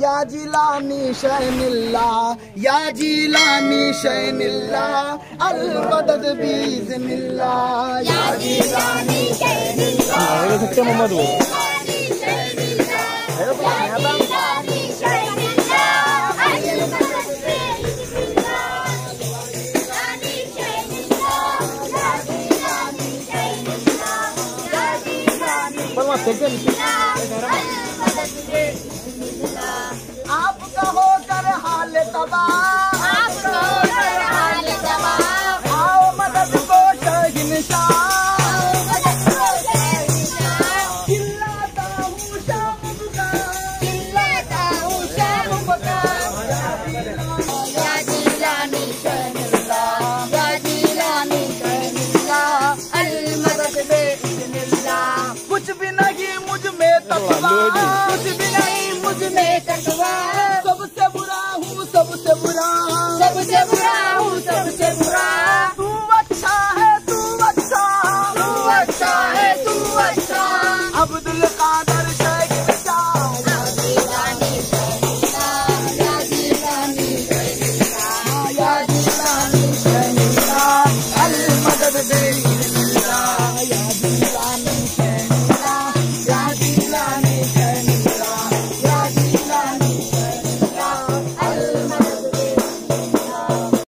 या जिलानी शैनिल्ला, या जिलानी शैनिल्ला, अल मदद बीज़निल्ला, या जिलानी शैनिल्ला, मोहम्मद वो आपका होकर हाल तबाह, आओ मदद को शहंशाह, चिल्लाता हूँ शाम का, या जिलानी शैनिल्लाह, या जिलानी शैनिल्लाह, अल मदद बेइज़्निल्लाह। कुछ भी नहीं मुझ में तकवा, कुछ भी नहीं मुझ में तकवा।